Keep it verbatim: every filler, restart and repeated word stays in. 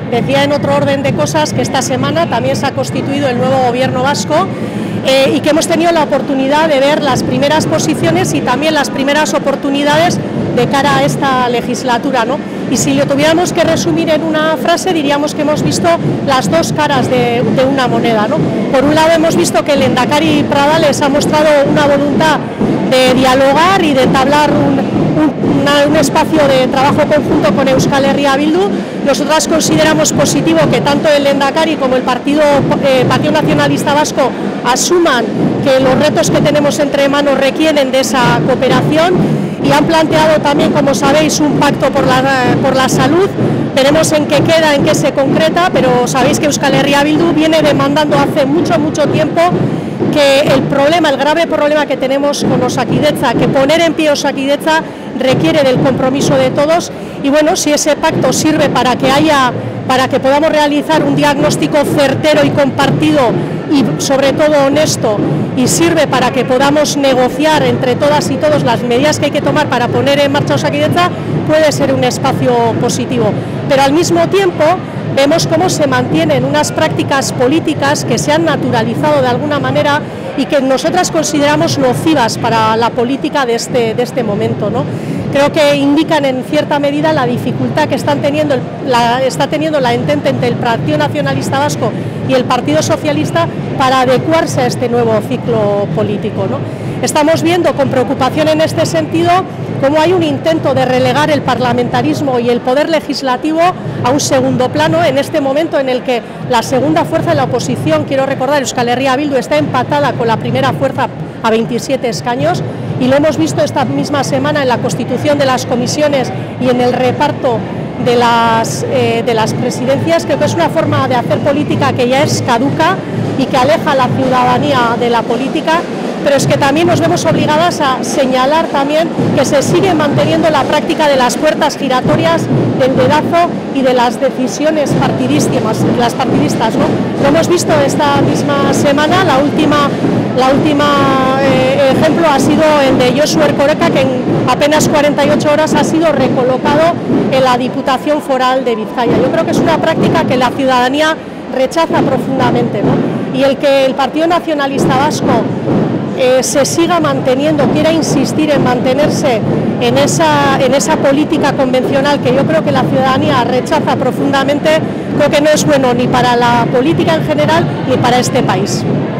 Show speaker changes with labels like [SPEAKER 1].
[SPEAKER 1] decía en otro orden de cosas que esta semana también se ha constituido el nuevo gobierno vasco eh, y que hemos tenido la oportunidad de ver las primeras posiciones y también las primeras oportunidades de cara a esta legislatura, ¿no? Y si lo tuviéramos que resumir en una frase, diríamos que hemos visto las dos caras de, de una moneda, ¿no? Por un lado hemos visto que el Lehendakari Pradales ha mostrado una voluntad de dialogar y de entablar un, un, una, un espacio de trabajo conjunto con Euskal Herria Bildu. Nosotras consideramos positivo que tanto el Lehendakari como el Partido, eh, Partido Nacionalista Vasco asuman que los retos que tenemos entre manos requieren de esa cooperación. Y han planteado también, como sabéis, un pacto por la, por la salud. Veremos en qué queda, en qué se concreta, pero sabéis que Euskal Herria Bildu viene demandando hace mucho, mucho tiempo que el problema, el grave problema que tenemos con Osakidetza, que poner en pie Osakidetza requiere del compromiso de todos. Y bueno, si ese pacto sirve para que haya, para que podamos realizar un diagnóstico certero y compartido y sobre todo honesto, y sirve para que podamos negociar entre todas y todos las medidas que hay que tomar para poner en marcha Osakidetza, puede ser un espacio positivo. Pero al mismo tiempo vemos cómo se mantienen unas prácticas políticas que se han naturalizado de alguna manera y que nosotras consideramos nocivas para la política de este, de este momento, ¿no? Creo que indican en cierta medida la dificultad que están teniendo, la, está teniendo la entente entre el Partido Nacionalista Vasco y el Partido Socialista para adecuarse a este nuevo ciclo político, ¿no? Estamos viendo con preocupación en este sentido cómo hay un intento de relegar el parlamentarismo y el poder legislativo a un segundo plano en este momento en el que la segunda fuerza de la oposición, quiero recordar, Euskal Herria Bildu, está empatada con la primera fuerza a veintisiete escaños, y lo hemos visto esta misma semana en la constitución de las comisiones y en el reparto de las, eh, de las presidencias. Creo que es una forma de hacer política que ya es caduca y que aleja a la ciudadanía de la política, pero es que también nos vemos obligadas a señalar también que se sigue manteniendo la práctica de las puertas giratorias, del dedazo y de las decisiones partidísimas, las partidistas, ¿no? Lo hemos visto esta misma semana, la última, la última eh, ejemplo ha sido el de Josu Erkoreka, que en apenas cuarenta y ocho horas ha sido recolocado en la Diputación Foral de Vizcaya. Yo creo que es una práctica que la ciudadanía rechaza profundamente, ¿no? Y el que el Partido Nacionalista Vasco Eh, se siga manteniendo, quiera insistir en mantenerse en esa, en esa política convencional que yo creo que la ciudadanía rechaza profundamente, creo que no es bueno ni para la política en general ni para este país.